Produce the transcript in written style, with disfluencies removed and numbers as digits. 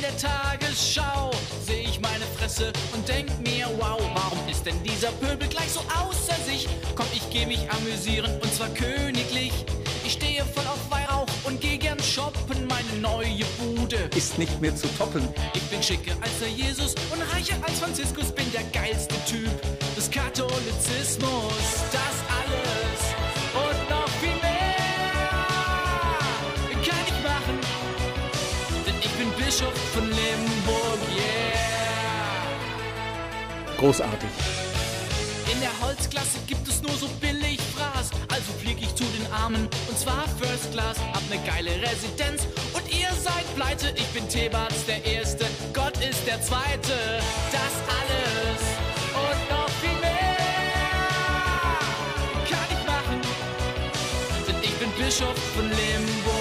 der Tagesschau seh ich meine Fresse und denk mir, wow, warum ist denn dieser Pöbel gleich so außer sich? Komm, ich geh mich amüsieren und zwar königlich. Ich stehe voll auf Weihrauch und geh gern shoppen, meine neue Bude ist nicht mehr zu toppen. Ich bin schicker als der Jesus und reicher als Franziskus, bin der geilste Typ des Katholizismus. Das alles und noch viel mehr kann ich machen, denn ich bin Bischof von Limburg, yeah. Großartig. In der Holzklasse gibt es nur so billig Fraß, also flieg ich zu den Armen und zwar First Class. Hab ne geile Residenz und ihr seid pleite. Ich bin Thebats der Erste, Gott ist der Zweite. Das alles und noch viel mehr kann ich machen, denn ich bin Bischof von Limburg.